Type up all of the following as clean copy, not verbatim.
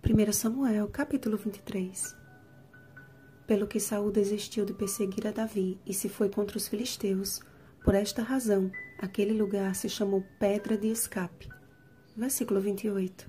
1 Samuel, capítulo 23. Pelo que Saul desistiu de perseguir a Davi e se foi contra os filisteus, por esta razão, aquele lugar se chamou Pedra de Escape. Versículo 28.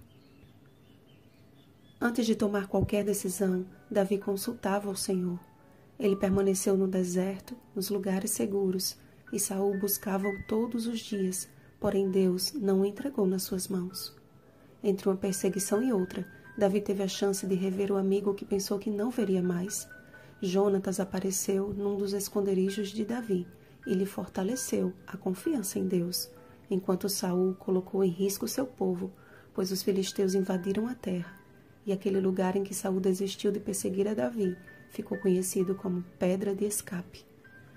Antes de tomar qualquer decisão, Davi consultava o Senhor. Ele permaneceu no deserto, nos lugares seguros, e Saul buscava-o todos os dias, porém Deus não o entregou nas suas mãos. Entre uma perseguição e outra, Davi teve a chance de rever o amigo que pensou que não veria mais. Jonatas apareceu num dos esconderijos de Davi e lhe fortaleceu a confiança em Deus, enquanto Saul colocou em risco seu povo, pois os filisteus invadiram a terra, e aquele lugar em que Saul desistiu de perseguir a Davi ficou conhecido como Pedra de Escape.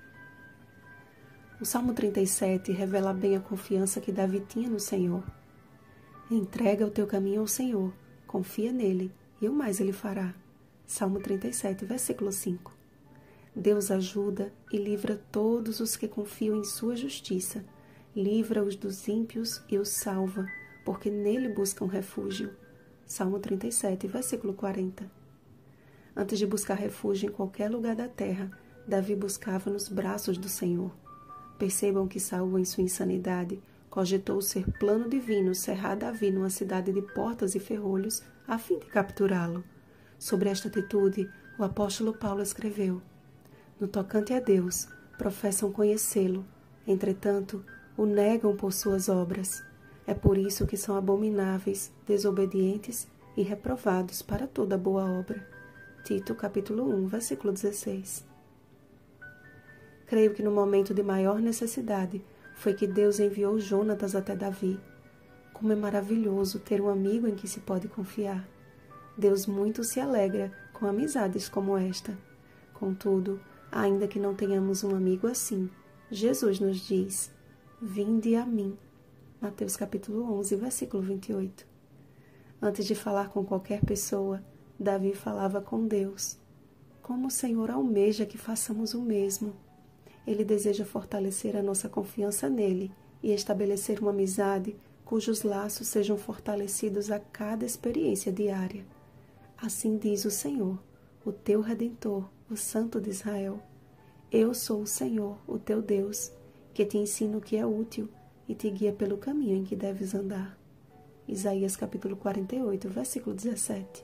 O Salmo 37 revela bem a confiança que Davi tinha no Senhor. Entrega o teu caminho ao Senhor, confia nele, e o mais ele fará. Salmo 37, versículo 5. Deus ajuda e livra todos os que confiam em sua justiça. Livra-os dos ímpios e os salva, porque nele buscam refúgio. Salmo 37, versículo 40. Antes de buscar refúgio em qualquer lugar da terra, Davi buscava nos braços do Senhor. Percebam que Saul, em sua insanidade, cogitou ser plano divino cerrar Davi numa cidade de portas e ferrolhos a fim de capturá-lo. Sobre esta atitude, o apóstolo Paulo escreveu: no tocante a Deus, professam conhecê-lo, entretanto, o negam por suas obras. É por isso que são abomináveis, desobedientes e reprovados para toda boa obra. Tito, capítulo 1, versículo 16. Creio que no momento de maior necessidade foi que Deus enviou Jonatas até Davi. Como é maravilhoso ter um amigo em que se pode confiar. Deus muito se alegra com amizades como esta. Contudo, ainda que não tenhamos um amigo assim, Jesus nos diz: vinde a mim. Mateus capítulo 11, versículo 28. Antes de falar com qualquer pessoa, Davi falava com Deus. Como o Senhor almeja que façamos o mesmo. Ele deseja fortalecer a nossa confiança nele e estabelecer uma amizade cujos laços sejam fortalecidos a cada experiência diária. Assim diz o Senhor, o teu Redentor, o Santo de Israel. Eu sou o Senhor, o teu Deus, que te ensino o que é útil e te guia pelo caminho em que deves andar. Isaías capítulo 48, versículo 17.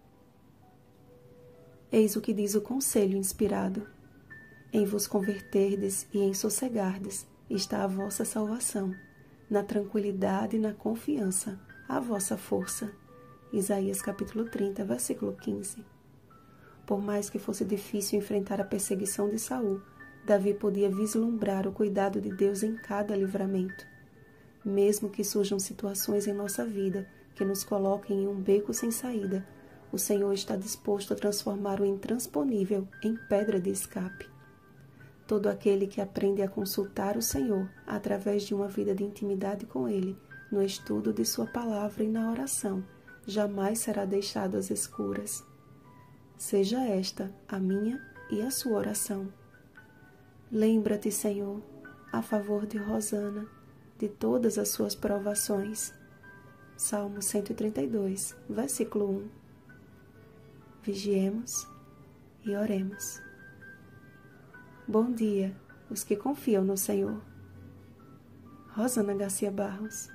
Eis o que diz o conselho inspirado. Em vos converterdes e em sossegardes está a vossa salvação, na tranquilidade e na confiança, a vossa força. Isaías capítulo 30, versículo 15. Por mais que fosse difícil enfrentar a perseguição de Saul, Davi podia vislumbrar o cuidado de Deus em cada livramento. Mesmo que surjam situações em nossa vida que nos coloquem em um beco sem saída, o Senhor está disposto a transformar o intransponível em pedra de escape. Todo aquele que aprende a consultar o Senhor através de uma vida de intimidade com Ele, no estudo de sua palavra e na oração, jamais será deixado às escuras. Seja esta a minha e a sua oração. Lembra-te, Senhor, a favor de Rosana, de todas as suas provações. Salmo 132, versículo 1. Vigiemos e oremos. Bom dia, os que confiam no Senhor. Rosana Garcia Barros.